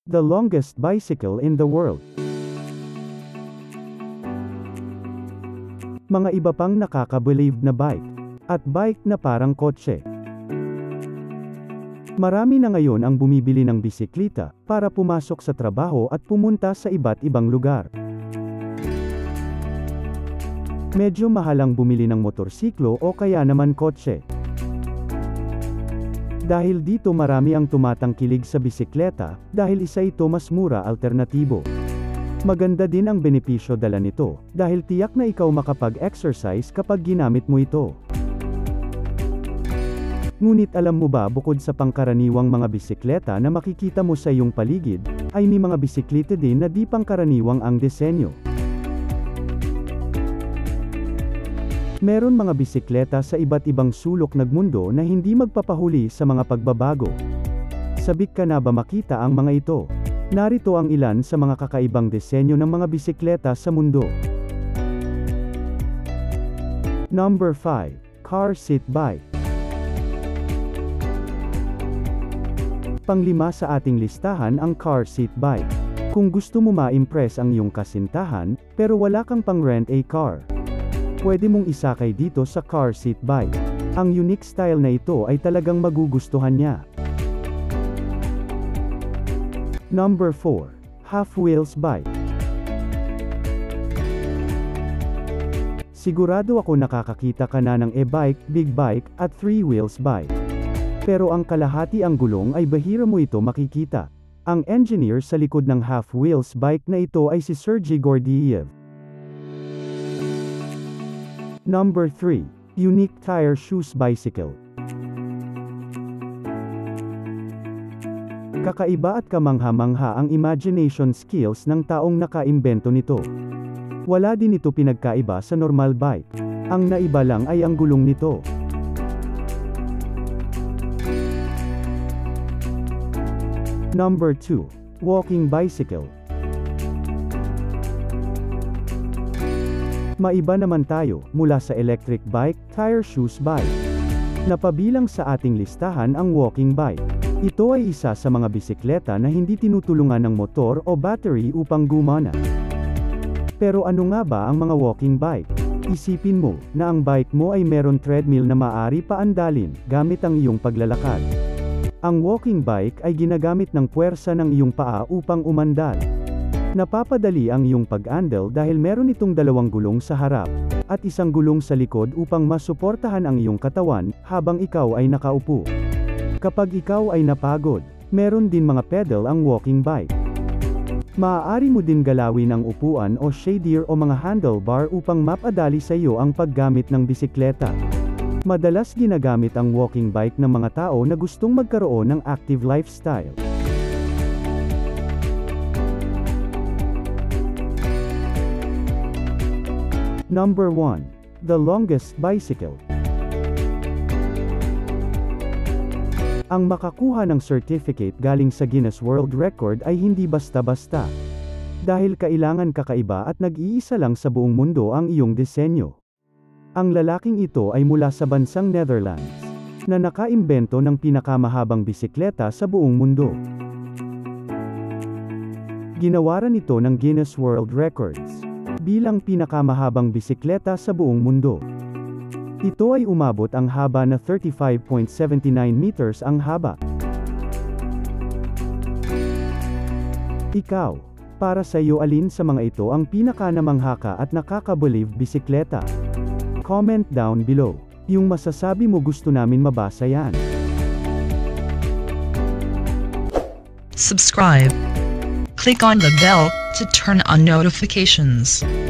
The longest bicycle in the world. Mga iba pang nakaka-believe na bike. At bike na parang kotse. Marami na ngayon ang bumibili ng bisikleta para pumasok sa trabaho at pumunta sa iba't ibang lugar. Medyo mahal ang bumili ng motorsiklo o kaya naman kotse. Dahil dito marami ang tumatangkilig sa bisikleta, dahil isa ito mas mura alternatibo. Maganda din ang benepisyo dala nito, dahil tiyak na ikaw makapag-exercise kapag ginamit mo ito. Ngunit alam mo ba bukod sa pangkaraniwang mga bisikleta na makikita mo sa iyong paligid, ay may mga bisikleta din na di pangkaraniwang ang disenyo. Meron mga bisikleta sa iba't ibang sulok ng mundo na hindi magpapahuli sa mga pagbabago. Sabik ka na ba makita ang mga ito? Narito ang ilan sa mga kakaibang disenyo ng mga bisikleta sa mundo. Number 5. Car Seat Bike. Panglima sa ating listahan ang car seat bike. Kung gusto mo ma-impress ang iyong kasintahan, pero wala kang pang-rent a car, pwede mong isakay dito sa car seat bike. Ang unique style na ito ay talagang magugustuhan niya. Number 4. Half Wheels Bike. Sigurado ako nakakakita ka na ng e-bike, big bike, at 3 wheels bike. Pero ang kalahati ang gulong ay bahira mo ito makikita. Ang engineer sa likod ng half wheels bike na ito ay si Sergey Gordiev. Number 3. Unique Tire Shoes Bicycle. Kakaiba at kamangha-mangha ang imagination skills ng taong nakaimbento nito. Wala din ito pinagkaiba sa normal bike. Ang naiba lang ay ang gulong nito. Number 2. Walking Bicycle. Maiba naman tayo, mula sa electric bike, tire shoes bike. Napabilang sa ating listahan ang walking bike. Ito ay isa sa mga bisikleta na hindi tinutulungan ng motor o battery upang gumana. Pero ano nga ba ang mga walking bike? Isipin mo, na ang bike mo ay meron treadmill na maaari paandalin, gamit ang iyong paglalakad. Ang walking bike ay ginagamit ng puwersa ng iyong paa upang umandal. Napapadali ang iyong pag-andal dahil meron itong dalawang gulong sa harap, at isang gulong sa likod upang masuportahan ang iyong katawan, habang ikaw ay nakaupo. Kapag ikaw ay napagod, meron din mga pedal ang walking bike. Maaari mo din galawin ang upuan o shadier o mga handlebar upang mapadali sa iyo ang paggamit ng bisikleta. Madalas ginagamit ang walking bike ng mga tao na gustong magkaroon ng active lifestyle. Number 1. The Longest Bicycle. Ang makakuha ng certificate galing sa Guinness World Record ay hindi basta-basta. Dahil kailangan kakaiba at nag-iisa lang sa buong mundo ang iyong disenyo. Ang lalaking ito ay mula sa bansang Netherlands, na nakaimbento ng pinakamahabang bisikleta sa buong mundo. Ginawaran ito ng Guinness World Records bilang pinakamahabang bisikleta sa buong mundo. Ito ay umabot ang haba na 35.79 meters ang haba. Ikaw, para sa iyo alin sa mga ito ang pinakanamangha at nakaka-believe bisikleta? Comment down below. Yung masasabi mo gusto namin mabasa yan. Subscribe. Click on the bell to turn on notifications.